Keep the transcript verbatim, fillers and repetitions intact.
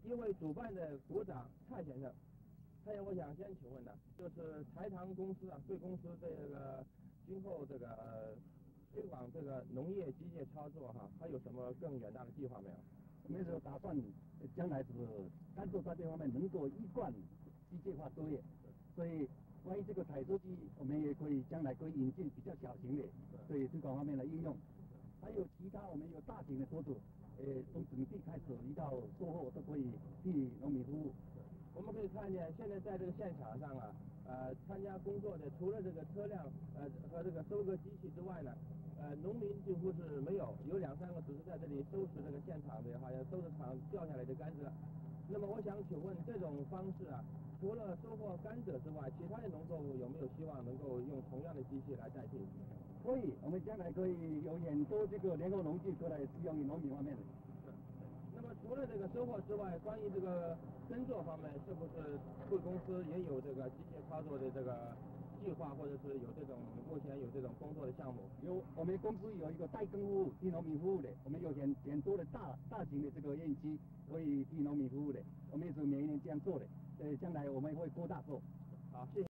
一位主办的股长蔡先生，蔡先生，我想先请问呢，就是台糖公司啊，贵公司这个今后这个呃推广这个农业机械操作哈，它有什么更远大的计划没有？ 我们是打算将来是甘蔗在这方面能够一贯机械化作业，所以关于这个采收机，我们也可以将来可以引进比较小型的，对推广方面的应用。还有其他我们有大型的车子，呃，从整地开始一到售后都可以替农民服务。 我们可以看见，现在在这个现场上啊，呃，参加工作的除了这个车辆呃和这个收割机器之外呢，呃，农民几乎是没有，有两三个只是在这里收拾这个现场的，好像收拾场掉下来的甘蔗。那么我想请问，这种方式啊，除了收获甘蔗之外，其他的农作物有没有希望能够用同样的机器来代替？ 可以，我们将来可以有很多这个联合农具过来适用于农民方面的。 那么除了这个收获之外，关于这个耕作方面，是不是贵公司也有这个机械操作的这个计划，或者是有这种目前有这种工作的项目？ 有，我们公司有一个代耕服务替农民服务的，我们有很很多的大大型的这个验机可以替农民服务的，我们也是每一年这样做的，呃，将来我们会扩大做。 好，谢谢。